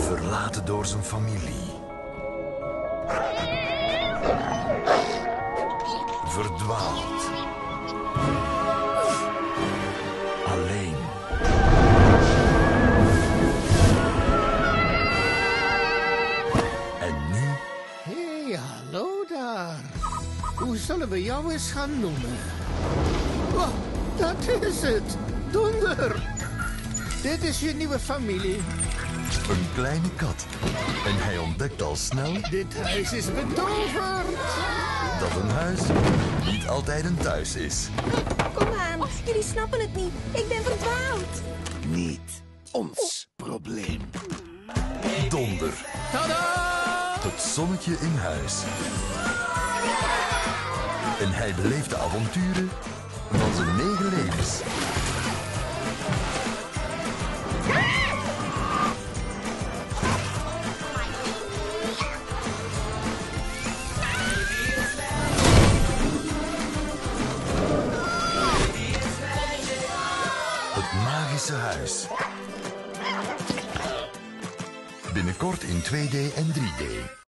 Verlaten door zijn familie. Verdwaald. Alleen. En nu? Hé, hallo daar. Hoe zullen we jou eens gaan noemen? Oh, dat is het. Donder. Dit is je nieuwe familie. Een kleine kat. En hij ontdekt al snel Dit huis is betoverd. dat een huis niet altijd een thuis is. Kom aan, jullie snappen het niet. Ik ben verdwaald. Niet ons probleem. Donder. Tada! Het zonnetje in huis. En hij beleeft de avonturen van zijn 9 levens. Het magische huis. Binnenkort in 2D en 3D.